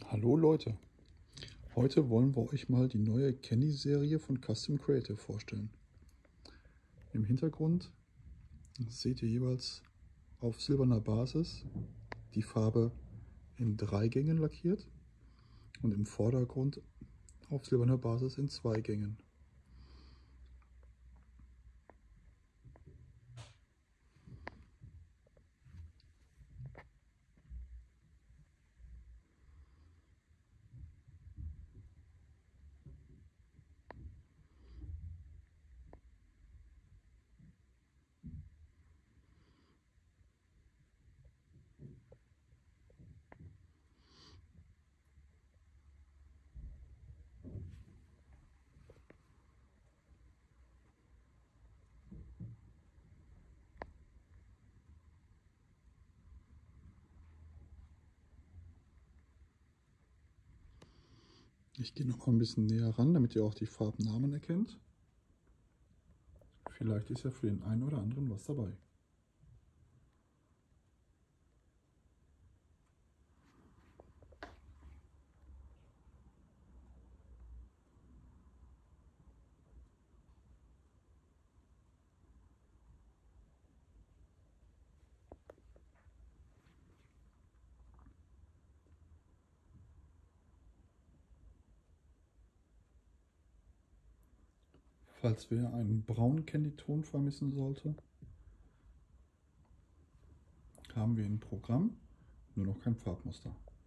Hallo Leute, heute wollen wir euch mal die neue Candy-Serie von Custom Creative vorstellen. Im Hintergrund seht ihr jeweils auf silberner Basis die Farbe in 3 Gängen lackiert und im Vordergrund auf silberner Basis in 2 Gängen. Ich gehe noch mal ein bisschen näher ran, damit ihr auch die Farbnamen erkennt. Vielleicht ist ja für den einen oder anderen was dabei. Falls wer einen braunen Candy-Ton vermissen sollte, haben wir im Programm nur noch kein Farbmuster.